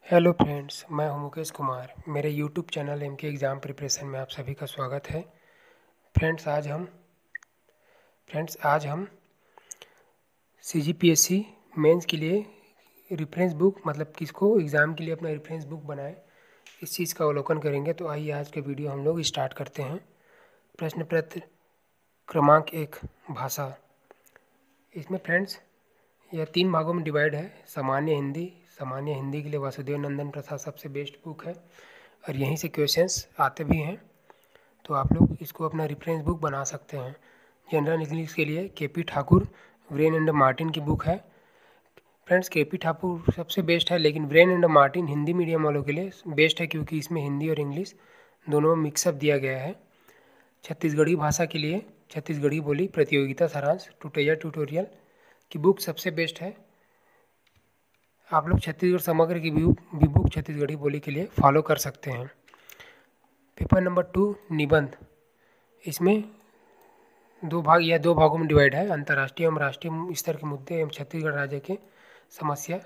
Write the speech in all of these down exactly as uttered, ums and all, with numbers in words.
Hello friends, मैं हूं मुकेश कुमार। मेरे YouTube channel M K exam preparation में आप सभी का स्वागत है। फ्रेंड्स आज हम फ्रेंड्स आज हम C G P S C mains के लिए रेफरेंस बुक मतलब किसको एग्ज़ाम के लिए अपना रेफरेंस बुक बनाए, इस चीज़ का अवलोकन करेंगे। तो आइए आज का वीडियो हम लोग स्टार्ट करते हैं। प्रश्न पत्र क्रमांक एक, भाषा। इसमें फ्रेंड्स यह तीन भागों में डिवाइड है। सामान्य हिंदी सामान्य हिंदी के लिए वासुदेव नंदन प्रसाद सबसे बेस्ट बुक है और यहीं से क्वेश्चंस आते भी हैं, तो आप लोग इसको अपना रेफरेंस बुक बना सकते हैं। जनरल इंग्लिश के लिए K P Thakur, Wren and Martin की बुक है। फ्रेंड्स के पी ठाकुर सबसे बेस्ट है, लेकिन Wren and Martin Hindi medium वालों के लिए बेस्ट है क्योंकि इसमें हिंदी और इंग्लिश दोनों मिक्सअप दिया गया है। छत्तीसगढ़ी भाषा के लिए छत्तीसगढ़ी बोली प्रतियोगिता सारांश टुटैया ट्यूटोरियल की बुक सबसे बेस्ट है। आप लोग छत्तीसगढ़ समग्र की भी भी बुक छत्तीसगढ़ी बोली के लिए फॉलो कर सकते हैं। पेपर नंबर टू, निबंध। इसमें दो भाग या दो भागों में डिवाइड है। अंतर्राष्ट्रीय एवं राष्ट्रीय स्तर के मुद्दे एवं छत्तीसगढ़ राज्य के समस्या।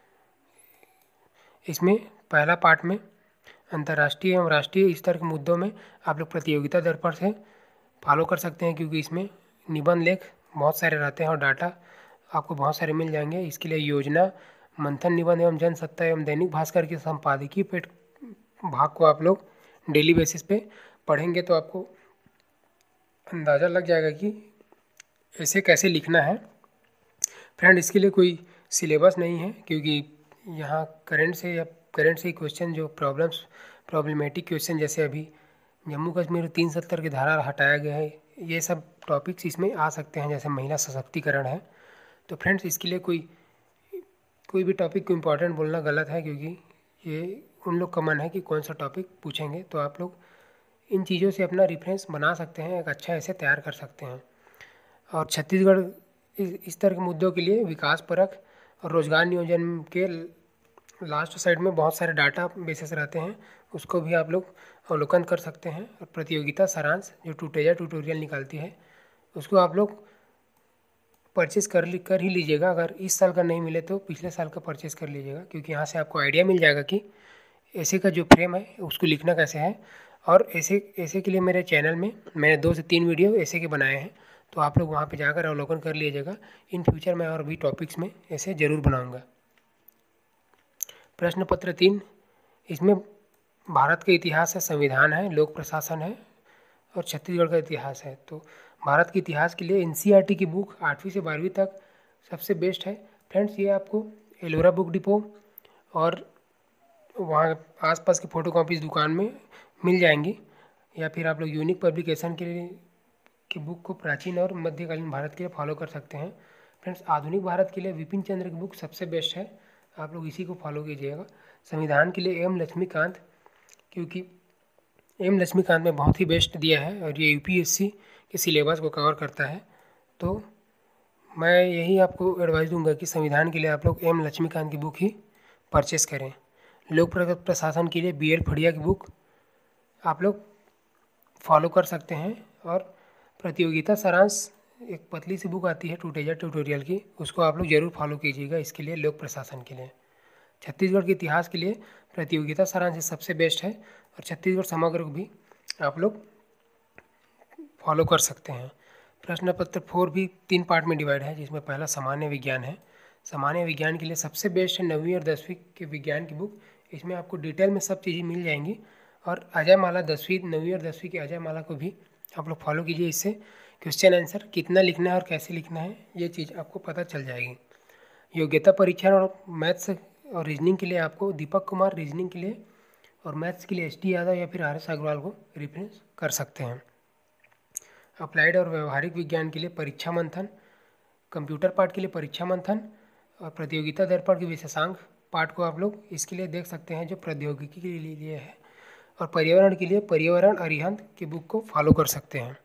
इसमें पहला पार्ट में अंतर्राष्ट्रीय एवं राष्ट्रीय स्तर के मुद्दों में आप लोग प्रतियोगिता दर्पण से फॉलो कर सकते हैं क्योंकि इसमें निबंध लेख बहुत सारे रहते हैं और डाटा आपको बहुत सारे मिल जाएंगे। इसके लिए योजना, मंथन निबंध एवं जनसत्ता एवं दैनिक भास्कर के संपादकीय पेट भाग को आप लोग डेली बेसिस पे पढ़ेंगे तो आपको अंदाज़ा लग जाएगा कि ऐसे कैसे लिखना है। फ्रेंड इसके लिए कोई सिलेबस नहीं है क्योंकि यहाँ करंट से या करंट से क्वेश्चन जो प्रॉब्लम्स प्रॉब्लमेटिक क्वेश्चन जैसे अभी जम्मू कश्मीर तीन सत्तर की धारा हटाया गया है, ये सब टॉपिक्स इसमें आ सकते हैं। जैसे महिला सशक्तिकरण है, तो फ्रेंड्स इसके लिए कोई कोई भी टॉपिक को इम्पोर्टेंट बोलना गलत है क्योंकि ये उन लोग का मन है कि कौन सा टॉपिक पूछेंगे। तो आप लोग इन चीज़ों से अपना रेफरेंस बना सकते हैं, एक अच्छा ऐसे तैयार कर सकते हैं। और छत्तीसगढ़ इस तरह के मुद्दों के लिए विकास परक और रोजगार नियोजन के लास्ट साइड में बहुत सारे डाटा बेसिस रहते हैं, उसको भी आप लोग अवलोकन कर सकते हैं। और प्रतियोगिता सारांश जो टुटैया ट्यूटोरियल निकालती है उसको आप लोग परचेस कर ली कर ही लीजिएगा। अगर इस साल का नहीं मिले तो पिछले साल का परचेस कर लीजिएगा क्योंकि यहाँ से आपको आइडिया मिल जाएगा कि ऐसे का जो फ्रेम है उसको लिखना कैसे है। और ऐसे ऐसे के लिए मेरे चैनल में मैंने दो से तीन वीडियो ऐसे के बनाए हैं, तो आप लोग वहाँ पे जाकर अवलोकन कर लीजिएगा। इन फ्यूचर में और भी टॉपिक्स में ऐसे ज़रूर बनाऊँगा। प्रश्न पत्र तीन, इसमें भारत का इतिहास है, संविधान है, लोक प्रशासन है और छत्तीसगढ़ का इतिहास है। तो भारत के इतिहास के लिए N C E R T की बुक आठवीं से बारहवीं तक सबसे बेस्ट है। फ्रेंड्स ये आपको एलोरा बुक डिपो और वहाँ आसपास की फ़ोटो कॉपीज दुकान में मिल जाएंगी, या फिर आप लोग यूनिक पब्लिकेशन के लिए की बुक को प्राचीन और मध्यकालीन भारत के लिए फॉलो कर सकते हैं। फ्रेंड्स आधुनिक भारत के लिए विपिन चंद्र की बुक सबसे बेस्ट है, आप लोग इसी को फॉलो कीजिएगा। संविधान के लिए एम लक्ष्मीकांत, क्योंकि एम लक्ष्मीकांत में बहुत ही बेस्ट दिया है और ये यू पी एस सी के सिलेबस को कवर करता है। तो मैं यही आपको एडवाइस दूंगा कि संविधान के लिए आप लोग एम लक्ष्मीकांत की बुक ही परचेस करें। लोक प्रशासन के लिए बी एल फड़िया की बुक आप लोग फॉलो कर सकते हैं। और प्रतियोगिता सारांश एक पतली सी बुक आती है टुटैया ट्यूटोरियल की, उसको आप लोग ज़रूर फॉलो कीजिएगा। इसके लिए लोक प्रशासन के लिए छत्तीसगढ़ के इतिहास के लिए प्रतियोगिता सारांश सबसे बेस्ट है और छत्तीसगढ़ समग्र को भी आप लोग फॉलो कर सकते हैं। प्रश्न पत्र फोर भी तीन पार्ट में डिवाइड है, जिसमें पहला सामान्य विज्ञान है। सामान्य विज्ञान के लिए सबसे बेस्ट है नवीं और दसवीं के विज्ञान की बुक। इसमें आपको डिटेल में सब चीज़ें मिल जाएंगी। और अजय माला दसवीं नवीं और दसवीं की अजय माला को भी आप लोग फॉलो कीजिए। इससे क्वेश्चन आंसर कितना लिखना है और कैसे लिखना है ये चीज़ आपको पता चल जाएगी। योग्यता परीक्षण और मैथ्स और रीजनिंग के लिए आपको दीपक कुमार रीजनिंग के लिए और मैथ्स के लिए एस टी यादव या फिर आर एस अग्रवाल को रेफरेंस कर सकते हैं। अप्लाइड और व्यवहारिक विज्ञान के लिए परीक्षा मंथन, कंप्यूटर पार्ट के लिए परीक्षा मंथन और प्रतियोगिता दर्पण के विशेषांक पार्ट को आप लोग इसके लिए देख सकते हैं जो प्रौद्योगिकी के लिए है। और पर्यावरण के लिए पर्यावरण अरिहंत की बुक को फॉलो कर सकते हैं।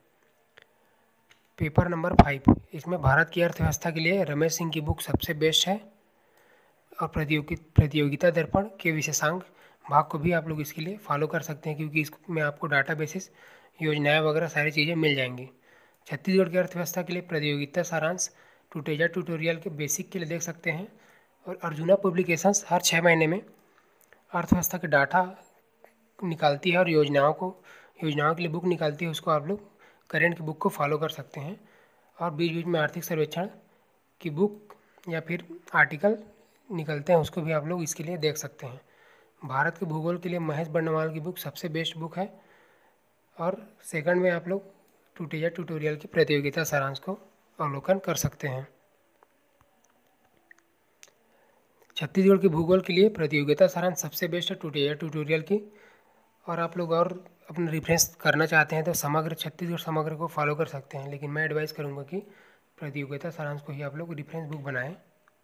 पेपर नंबर फाइव, इसमें भारत की अर्थव्यवस्था के लिए रमेश सिंह की बुक सबसे बेस्ट है और प्रतियोगी प्रतियोगिता दर्पण के विशेषांक भाग को भी आप लोग इसके लिए फॉलो कर सकते हैं क्योंकि इसमें आपको डाटा बेसिस योजनाएं वगैरह सारी चीज़ें मिल जाएंगी। छत्तीसगढ़ की अर्थव्यवस्था के लिए प्रतियोगिता सारांश टुटैया ट्यूटोरियल के बेसिक के लिए देख सकते हैं। और अर्जुना पब्लिकेशंस हर छः महीने में अर्थव्यवस्था के डाटा निकालती है और योजनाओं को योजनाओं के लिए बुक निकालती है, उसको आप लोग करेंट की बुक को फॉलो कर सकते हैं। और बीच बीच में आर्थिक सर्वेक्षण की बुक या फिर आर्टिकल निकलते हैं, उसको भी आप लोग इसके लिए देख सकते हैं। भारत के भूगोल के लिए महेश बर्णवाल की बुक सबसे बेस्ट बुक है। और सेकंड में आप लोग टूटेजा ट्यूटोरियल की प्रतियोगिता सारांश को अवलोकन कर सकते हैं। छत्तीसगढ़ के भूगोल के लिए प्रतियोगिता सारांश सबसे बेस्ट है टूटेजा ट्यूटोरियल की। और आप लोग और अपना रिफरेंस करना चाहते हैं तो समग्र छत्तीसगढ़ समग्र को फॉलो कर सकते हैं, लेकिन मैं एडवाइस करूंगा कि प्रतियोगिता सारांश को ही आप लोग रिफरेंस बुक बनाएं।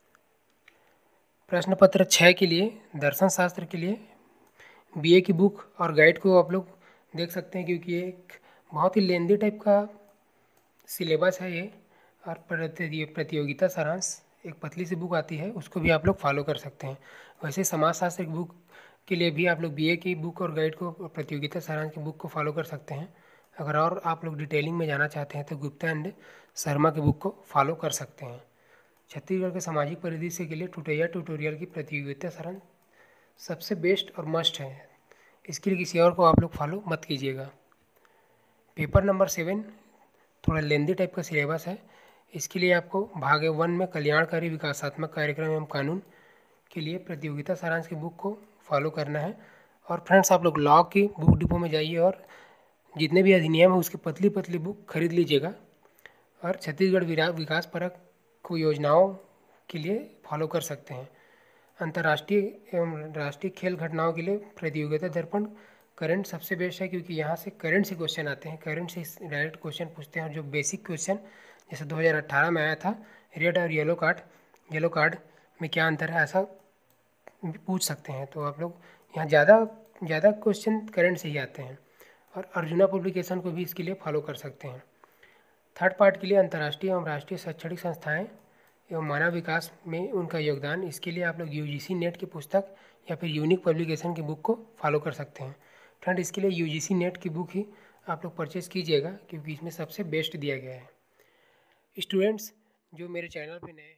प्रश्न पत्र छः के लिए दर्शन शास्त्र के लिए बीए की बुक और गाइड को आप लोग देख सकते हैं, क्योंकि ये एक बहुत ही लेंदी टाइप का सिलेबस है ये। और प्रतियोगिता सारांश एक पतली सी बुक आती है, उसको भी आप लोग फॉलो कर सकते हैं। वैसे समाजशास्त्र की बुक के लिए भी आप लोग बीए की बुक और गाइड को प्रतियोगिता सारांश की बुक को फॉलो कर सकते हैं। अगर और आप लोग डिटेलिंग में जाना चाहते हैं तो गुप्ता एंड शर्मा की बुक को फॉलो कर सकते हैं। छत्तीसगढ़ के सामाजिक परिदृश्य के लिए टूटेजा ट्यूटोरियल की प्रतियोगिता सारांश सबसे बेस्ट और मस्ट है, इसके लिए किसी और को आप लोग फॉलो मत कीजिएगा। पेपर नंबर सेवन थोड़ा लेंदी टाइप का सिलेबस है, इसके लिए आपको भाग वन में कल्याणकारी विकासात्मक कार्यक्रम एवं कानून के लिए प्रतियोगिता सारांश की बुक को फॉलो करना है। और फ्रेंड्स आप लोग लॉ की बुक डिपो में जाइए और जितने भी अधिनियम है उसकी पतली पतली बुक खरीद लीजिएगा। और छत्तीसगढ़ विकास परक को योजनाओं के लिए फॉलो कर सकते हैं। अंतर्राष्ट्रीय एवं राष्ट्रीय खेल घटनाओं के लिए प्रतियोगिता दर्पण करंट सबसे बेस्ट है, क्योंकि यहाँ से करंट से क्वेश्चन आते हैं, करंट से डायरेक्ट क्वेश्चन पूछते हैं। और जो बेसिक क्वेश्चन जैसे दो हज़ार अठारह में आया था रेड और येलो कार्ड येलो कार्ड में क्या अंतर है, ऐसा पूछ सकते हैं। तो आप लोग यहाँ ज़्यादा ज़्यादा क्वेश्चन करंट से ही आते हैं। और अर्जुना पब्लिकेशन को भी इसके लिए फॉलो कर सकते हैं। थर्ड पार्ट के लिए अंतर्राष्ट्रीय एवं राष्ट्रीय शैक्षणिक संस्थाएं एवं मानव विकास में उनका योगदान, इसके लिए आप लोग यूजीसी नेट की पुस्तक या फिर यूनिक पब्लिकेशन की बुक को फॉलो कर सकते हैं। फ्रेंड इसके लिए यूजीसी नेट की बुक ही आप लोग परचेज़ कीजिएगा, क्योंकि इसमें सबसे बेस्ट दिया गया है। स्टूडेंट्स जो मेरे चैनल पे नए